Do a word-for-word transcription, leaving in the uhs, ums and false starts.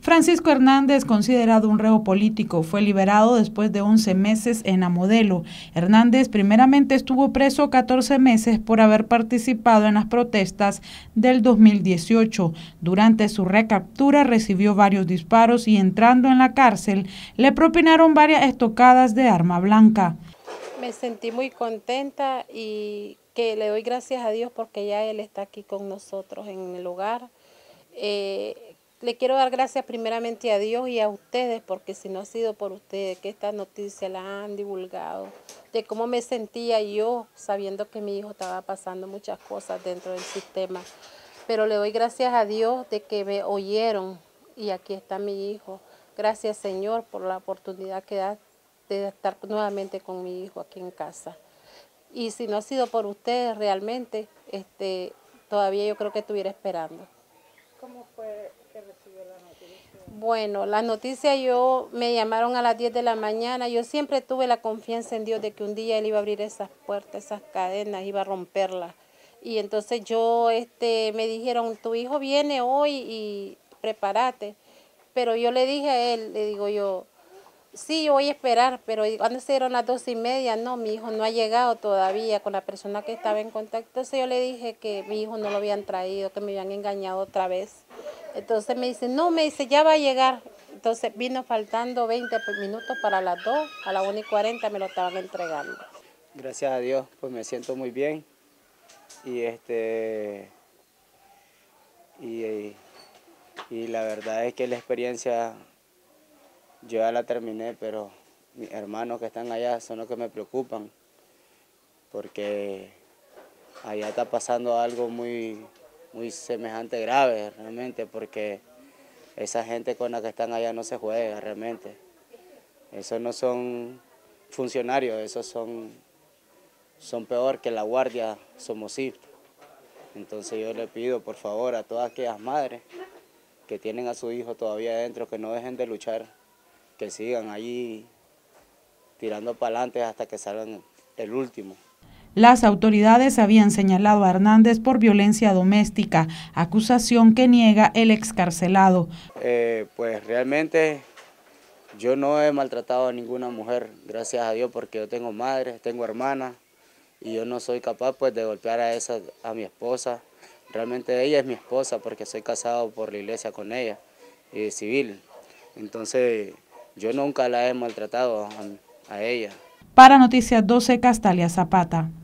Francisco Hernández, considerado un reo político, fue liberado después de once meses en Amodelo. Hernández primeramente estuvo preso catorce meses por haber participado en las protestas del dos mil dieciocho. Durante su recaptura recibió varios disparos y entrando en la cárcel le propinaron varias estocadas de arma blanca. Me sentí muy contenta y que le doy gracias a Dios porque ya Él está aquí con nosotros en el hogar. Eh, Le quiero dar gracias primeramente a Dios y a ustedes, porque si no ha sido por ustedes que esta noticia la han divulgado, de cómo me sentía yo sabiendo que mi hijo estaba pasando muchas cosas dentro del sistema. Pero le doy gracias a Dios de que me oyeron y aquí está mi hijo. Gracias, Señor, por la oportunidad que da de estar nuevamente con mi hijo aquí en casa. Y si no ha sido por ustedes realmente, este, todavía yo creo que estuviera esperando. ¿Cómo fue que recibió la noticia? Bueno, la noticia yo me llamaron a las diez de la mañana. Yo siempre tuve la confianza en Dios de que un día Él iba a abrir esas puertas, esas cadenas, iba a romperlas. Y entonces yo, este, me dijeron, tu hijo viene hoy y prepárate. Pero yo le dije a él, le digo yo, sí, yo voy a esperar, pero cuando se dieron las dos y media, no, mi hijo no ha llegado todavía con la persona que estaba en contacto. Entonces yo le dije que mi hijo no lo habían traído, que me habían engañado otra vez. Entonces me dice, no, me dice, ya va a llegar. Entonces vino faltando veinte minutos para las dos, a las una y cuarenta me lo estaban entregando. Gracias a Dios, pues me siento muy bien y este y, y la verdad es que la experiencia yo ya la terminé, pero mis hermanos que están allá son los que me preocupan, porque allá está pasando algo muy, muy semejante grave realmente, porque esa gente con la que están allá no se juega realmente. Esos no son funcionarios, esos son, son peor que la guardia somocista. Entonces yo le pido por favor a todas aquellas madres que tienen a su hijo todavía adentro, que no dejen de luchar, que sigan allí tirando para adelante hasta que salgan el último. Las autoridades habían señalado a Hernández por violencia doméstica, acusación que niega el excarcelado. Eh, pues realmente yo no he maltratado a ninguna mujer, gracias a Dios, porque yo tengo madre, tengo hermana y yo no soy capaz pues de golpear a esa, a mi esposa. Realmente ella es mi esposa porque soy casado por la iglesia con ella, y civil. Entonces yo nunca la he maltratado a, a ella. Para Noticias doce, Castalia Zapata.